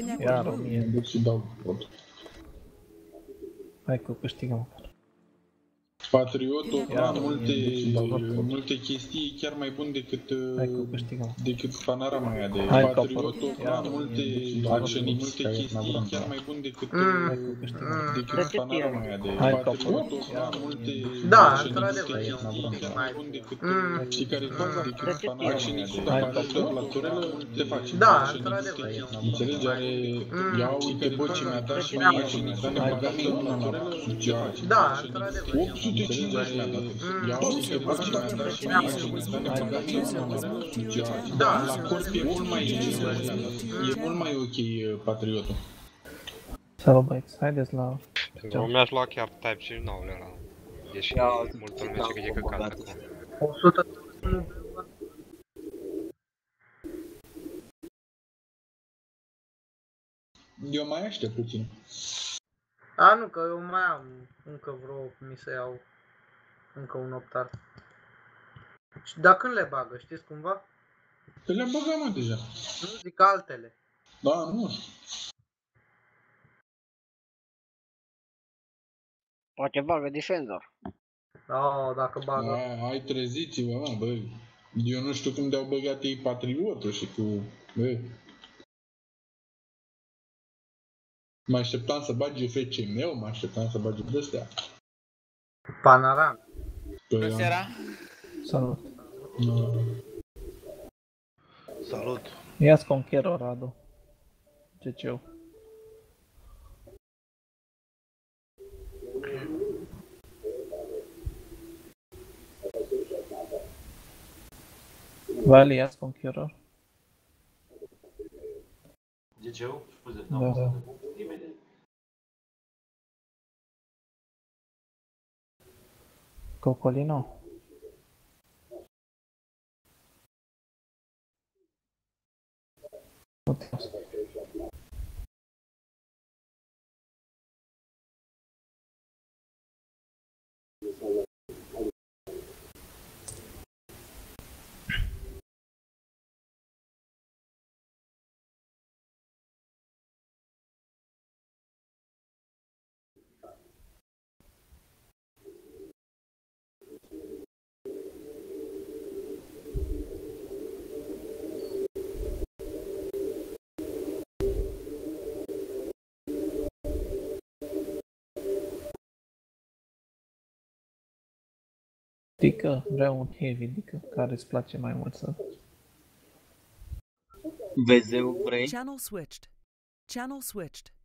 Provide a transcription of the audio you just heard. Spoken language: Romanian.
Iar 1000. Duc și dau pot. Hai că câștigăm. Patriotul Ia, la mie, multe chestii e chiar mai bun decât panorama aia de Hai, Patriotul ia, la multe acțiuni, multe chestii e chiar mai bun decât panorama aia de Patriotul la multe acțiuni, chestii chiar mai bun decât știi care e faza? Acțiuni cu la Turelă te face. Da, într-adevăr. Înțelegi? Iau uite bocii mi-a dat și mie acțiuni, dar ne-a băgat pe una la Da, într-adevăr. 850 mi-a dat. Iau uite bocii mi-a dat și mie acțiuni, dar ne-a băgat pe una la Da, la corp e mult mai ok Patriotul. Salut băieți, haideți la... Eu mi-aș lua chiar Type 59 ăla. E și multă lume ce că e căcat acum. 100. Eu mai aștept puțin. A, nu, că eu mai am încă vreo, mi se iau încă un optar. Dar când le bagă, știți cumva? Că le-am băgat mă deja. Nu zic altele. Da, nu. Poate bagă Defender. Da, dacă bagă. Da, hai treziți-vă, mă, băi. Eu nu știu cum de-au băgat ei Patriotul și cu... Băi. Mă așteptam să bagi FCM-ul, mă așteptam să bagi de-astea. Panaram. Bună seara! Salut. Salut! Ia-ți Conqueror, Radu. GC-ul. Vali, ia-ți Conqueror. GC-ul? Scuze, Da, da. imediat. Cocolino. Dică, vreau un heavy, Dică, care îți place mai mult să... Vezeu vrei? Channel switched. Channel switched.